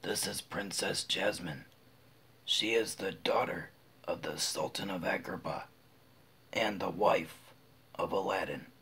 This is Princess Jasmine. She is the daughter of the Sultan of Agrabah and the wife of Aladdin.